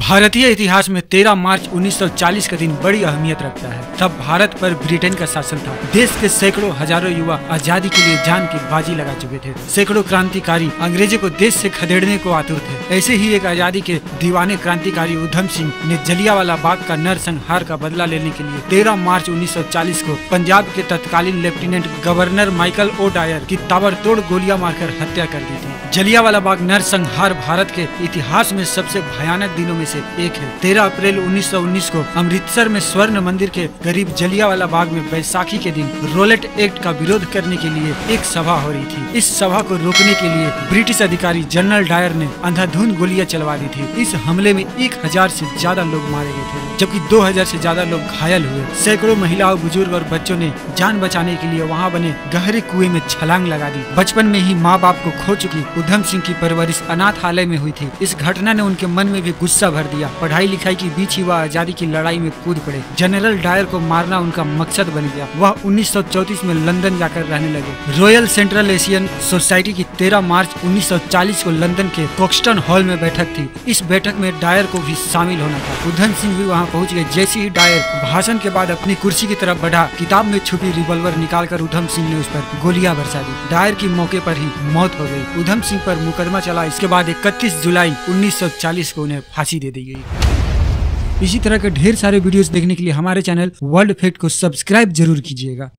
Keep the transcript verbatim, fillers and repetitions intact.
भारतीय इतिहास में तेरह मार्च उन्नीस सौ चालीस का दिन बड़ी अहमियत रखता है। तब भारत पर ब्रिटेन का शासन था। देश के सैकड़ों हजारों युवा आजादी के लिए जान की बाजी लगा चुके थे। सैकड़ों क्रांतिकारी अंग्रेजों को देश से खदेड़ने को आतुर थे। ऐसे ही एक आजादी के दीवाने क्रांतिकारी उधम सिंह ने जलियांवाला बाग का नरसंहार का बदला लेने के लिए तेरह मार्च उन्नीस सौ चालीस को पंजाब के तत्कालीन lieutenant governor Michael O'Dwyer की ताबड़तोड़ गोलियां मारकर हत्या कर दी थी। जलियांवाला बाग नरसंहार भारत के इतिहास में सबसे भयानक दिनों में से एक है। तेरह अप्रैल उन्नीस सौ उन्नीस को अमृतसर में स्वर्ण मंदिर के करीब जलियांवाला बाग में बैसाखी के दिन रोलेट एक्ट का विरोध करने के लिए एक सभा हो रही थी। इस सभा को रोकने के लिए ब्रिटिश अधिकारी जनरल डायर ने अंधाधुंध गोलियां चलवा दी थी। इस हमले में एक हजार से ज्यादा लोग मारे गए थे, जबकि दो हजार से ज्यादा लोग घायल हुए। सैकड़ों महिलाओं, बुजुर्ग और बच्चों ने जान बचाने के लिए वहाँ बने गहरे कुएं में छलांग लगा दी। बचपन में ही माँ बाप को खो चुकी उधम सिंह की परवरिश अनाथालय में हुई थी। इस घटना ने उनके मन में भी गुस्सा भर दिया। पढ़ाई लिखाई की बीच ही वह आजादी की लड़ाई में कूद पड़े। जनरल डायर को मारना उनका मकसद बन गया। वह उन्नीस सौ चौंतीस में लंदन जाकर रहने लगे। रॉयल सेंट्रल एशियन सोसाइटी की तेरह मार्च उन्नीस सौ चालीस को लंदन के कोक्सटन हॉल में बैठक थी। इस बैठक में डायर को भी शामिल होना था। उधम सिंह भी वहाँ पहुँच गए। जैसे ही डायर भाषण के बाद अपनी कुर्सी की तरफ बढ़ा, किताब में छुपी रिवॉल्वर निकालकर उधम सिंह ने उस पर गोलियां बरसा दी। डायर की मौके पर ही मौत हो गई। उधम सिंह पर मुकदमा चला। इसके बाद इकतीस जुलाई उन्नीस सौ चालीस को उन्हें फांसी दे दी गई। इसी तरह के ढेर सारे वीडियोस देखने के लिए हमारे चैनल वर्ल्ड फैक्ट को सब्सक्राइब जरूर कीजिएगा।